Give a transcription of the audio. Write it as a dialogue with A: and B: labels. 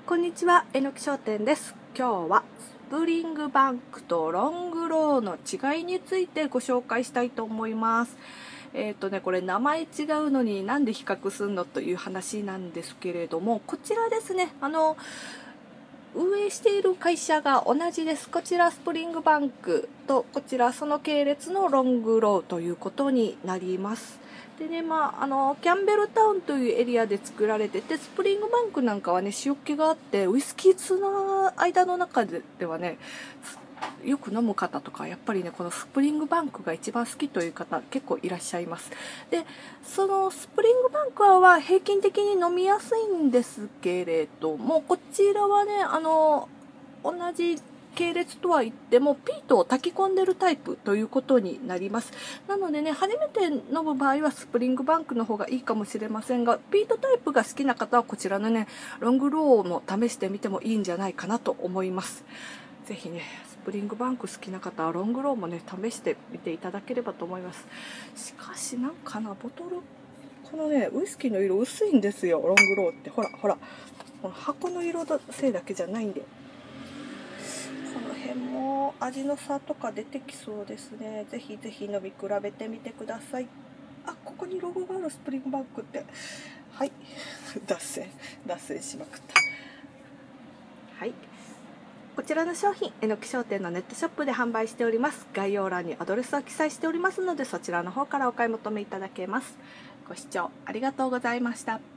A: こんにちは、えのき商店です。今日はスプリングバンクとロングローの違いについてご紹介したいと思います。これ名前違うのになんで比較するのという話なんですけれども、こちらですね、運営している会社が同じです。こちらスプリングバンクとこちらその系列のロングローということになります。でね、キャンベルタウンというエリアで作られてて、スプリングバンクなんかはね、塩気があって、ウイスキー通の間の中ではね、よく飲む方とかやっぱりね、このスプリングバンクが一番好きという方結構いらっしゃいます。でそのスプリングバンクは平均的に飲みやすいんですけれども、こちらはね同じ系列とは言ってもピートを炊き込んでるタイプということになります。なのでね、初めて飲む場合はスプリングバンクの方がいいかもしれませんが、ピートタイプが好きな方はこちらのねロングローも試してみてもいいんじゃないかなと思います。ぜひね、スプリングバンク好きな方はロングローもね試してみていただければと思います。しかしなんかな、ボトルこのねウイスキーの色薄いんですよ、ロングローって。ほらほら、この箱の色のせいだけじゃないんで、この辺も味の差とか出てきそうですね。ぜひぜひ飲み比べてみてください。あ、ここにロゴがある、スプリングバンクって。はい脱線しまくった。はい、こちらの商品、えのき商店のネットショップで販売しております。概要欄にアドレスを記載しておりますので、そちらの方からお買い求めいただけます。ご視聴ありがとうございました。